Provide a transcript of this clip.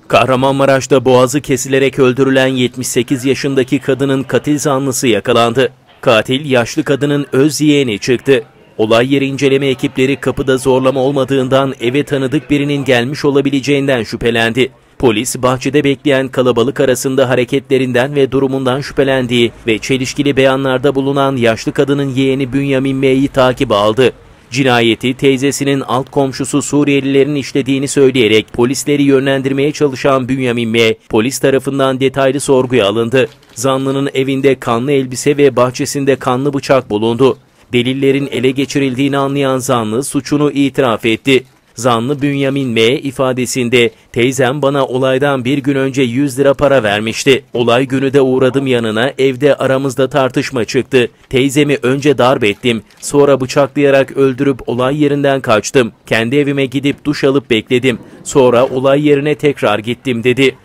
Kahramanmaraş'ta boğazı kesilerek öldürülen 78 yaşındaki kadının katil zanlısı yakalandı. Katil yaşlı kadının öz yeğeni çıktı. Olay yeri inceleme ekipleri kapıda zorlama olmadığından eve tanıdık birinin gelmiş olabileceğinden şüphelendi. Polis bahçede bekleyen kalabalık arasında hareketlerinden ve durumundan şüphelendiği ve çelişkili beyanlarda bulunan yaşlı kadının yeğeni Bünyamin M'yi takibe aldı. Cinayeti teyzesinin alt komşusu Suriyelilerin işlediğini söyleyerek polisleri yönlendirmeye çalışan Bünyamin M, polis tarafından detaylı sorguya alındı. Zanlının evinde kanlı elbise ve bahçesinde kanlı bıçak bulundu. Delillerin ele geçirildiğini anlayan zanlı suçunu itiraf etti. Zanlı Bünyamin M ifadesinde teyzem bana olaydan bir gün önce 100 lira para vermişti. Olay günü de uğradım yanına, evde aramızda tartışma çıktı. Teyzemi önce darp ettim, sonra bıçaklayarak öldürüp olay yerinden kaçtım. Kendi evime gidip duş alıp bekledim. Sonra olay yerine tekrar gittim dedi.